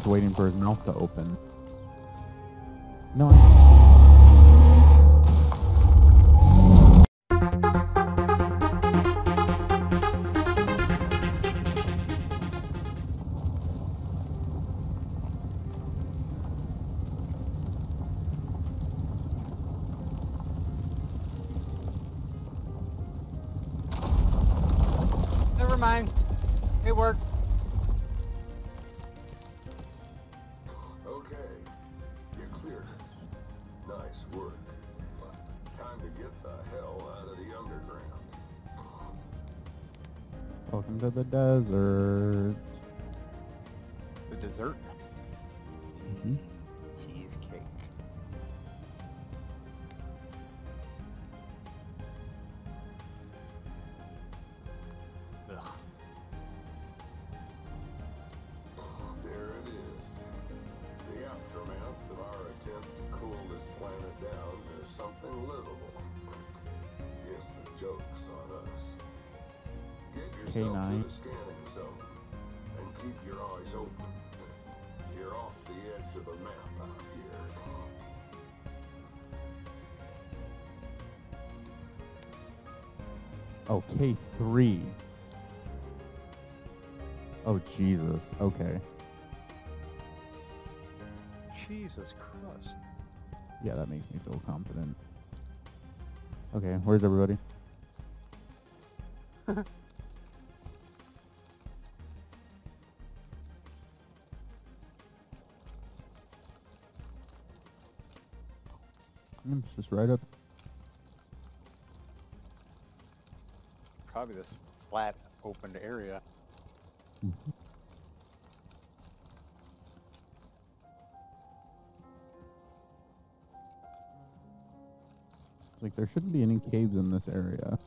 waiting for his mouth to open. No, Never mind. It worked. Okay, you cleared it. Nice work. Time to get the hell out of the underground. welcome to the desert. The dessert? Mm-hmm. Cheesecake. Ugh. There it is. The aftermath of our attempt to cool this planet down to something livable. Guess the joke's on us. Get yourself K9. to the scanning zone and keep your eyes open. You're off the edge of the map out here. Oh, K3. Oh, Jesus. Okay. Jesus Christ. Yeah, that makes me feel confident. Okay, where's everybody? It's just right up. Probably this flat, open area. Mhm. Like, there shouldn't be any caves in this area.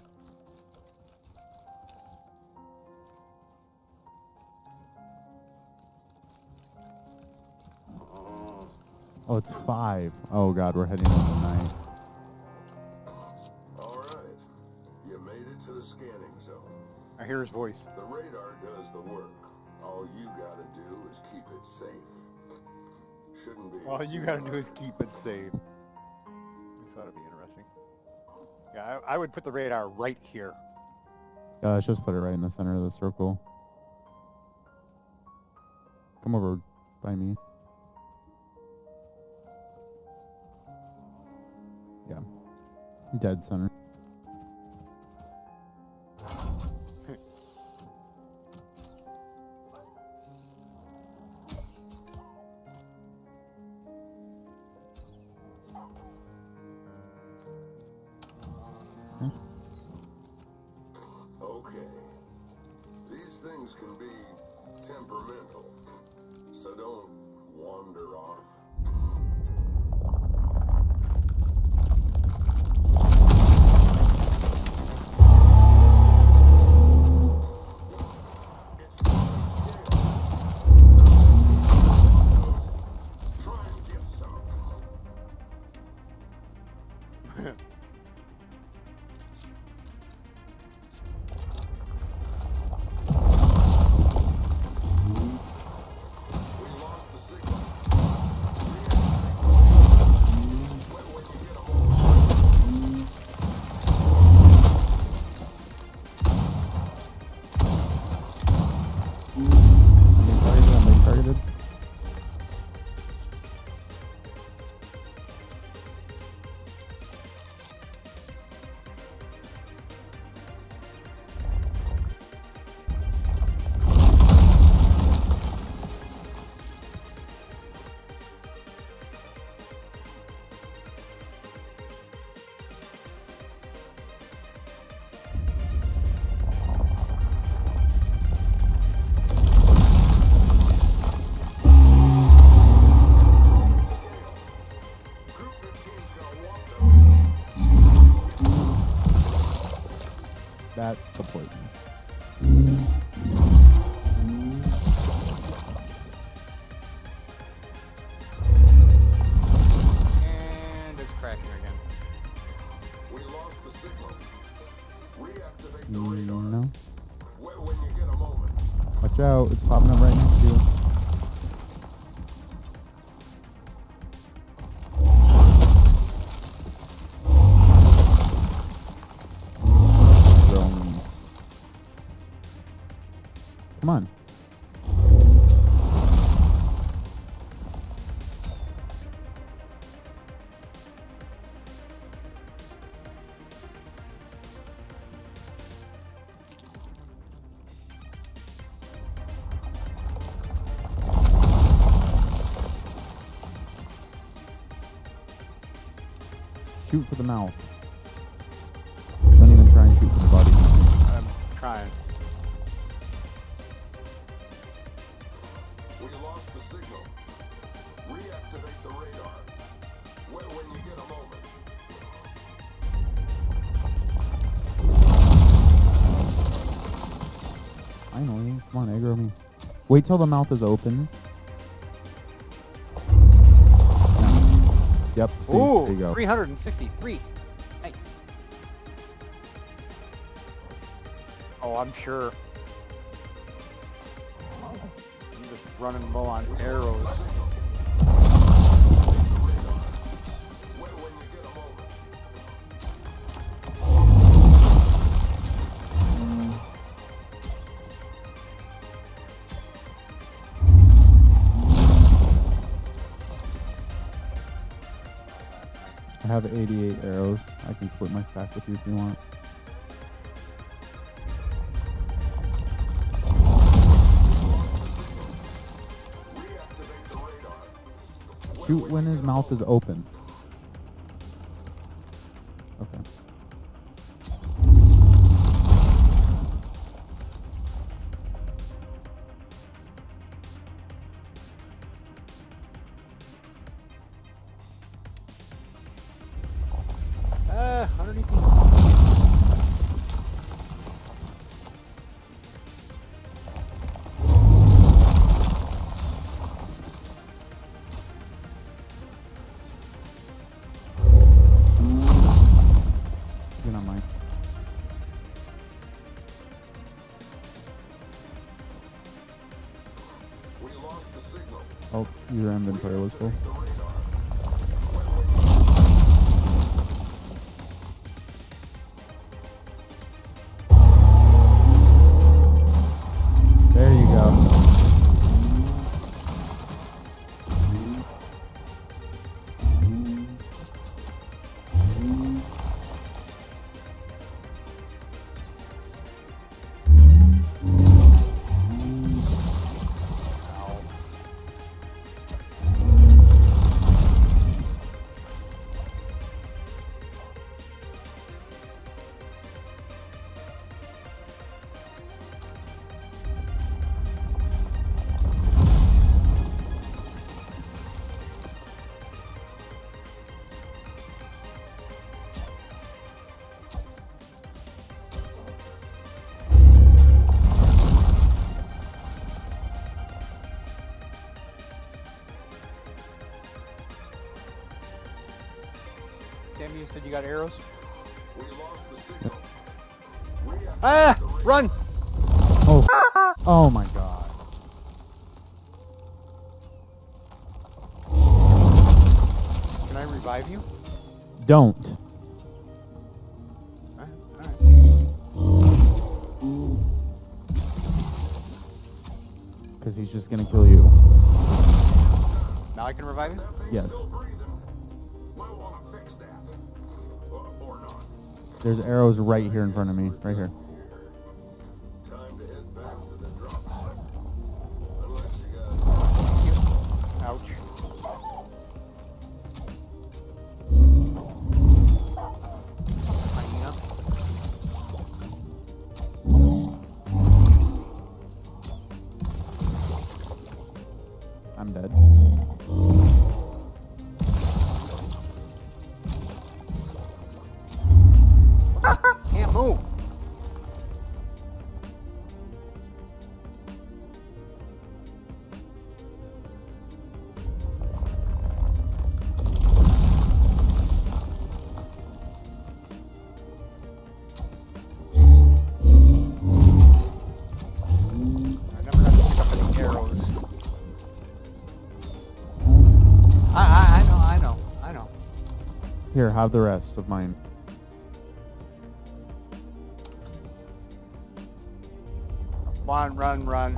Oh, it's 5. Oh god, we're heading into the night. Alright. You made it to the scanning zone. I hear his voice. The radar does the work. All you gotta do is keep it safe. Shouldn't be. All you gotta do is keep it safe. I thought it'd be interesting. Yeah, I would put the radar right here. Let's just put it right in the center of the circle. Come over by me. Yeah. Dead center. Okay. These things can be temperamental, so don't wander off. Try and get some. I'm being targeted. That's the poison. And it's crashing again. We lost the signal. Reactivate the radar. No. When you get a moment. Watch out, it's popping up right next to you. on. Shoot for the mouth. Don't even try and shoot for the body. I'm trying. We lost the signal. Reactivate the radar. When you get a moment. Finally. Come on, aggro me. Wait till the mouth is open. Yep. See, Ooh, there you go. 363. Nice. Oh, I'm sure. I'm just running low on arrows. When you get a moment. I have 88 arrows. I can split my stack with you if you want. Reactivate the radar. Shoot when his mouth is open. Okay. Underneath You're not mine. We lost the signal. Oh, your inventory was full. The radar. There you go. Tammy, you said you got arrows? We lost the signal. Ah! Run! Oh. Oh my god. Can I revive you? Don't. Alright. Because he's just gonna kill you. Now I can revive you? Yes. Still breathing. Might want to fix that. Or not. There's arrows right here in front of me. Right here. Time to head back to the drop site. Unless you got Ouch. Hyena. I'm dead. Can't move. I never got to pick up any arrows. I know. Here, have the rest of mine. on, run, run.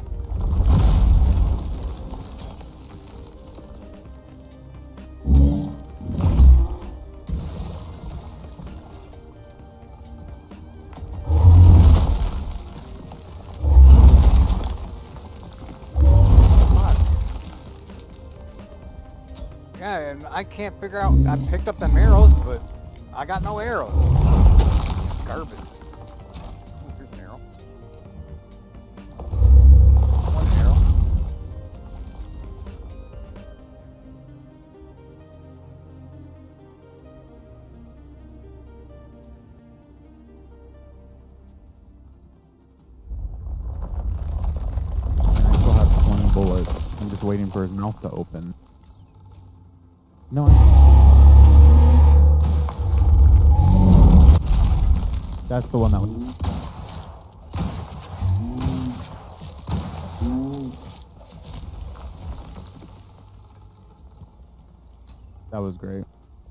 Yeah, and I can't figure out, I picked up them arrows, but I got no arrows. Garbage. Oh, here's an arrow. One arrow. And I still have 20 bullets. I'm just waiting for his mouth to open. No, that's the one that was... That was great.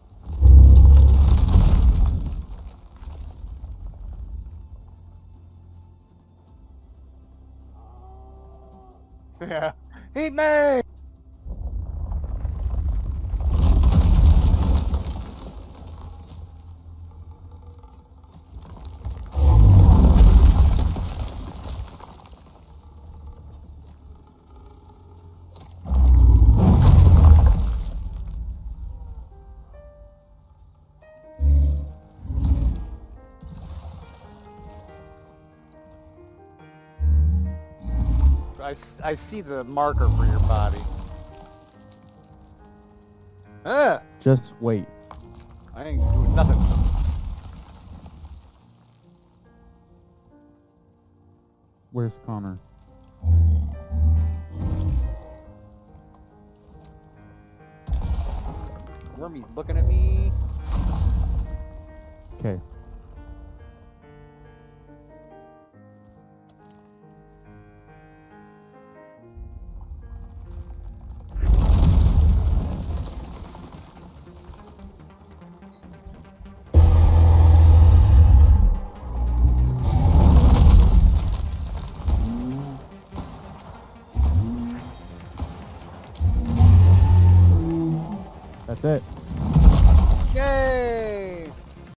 Yeah. Eat me! I see the marker for your body. Just wait. I ain't doing nothing. Where's Connor? Wormy's looking at me. Okay. That's it.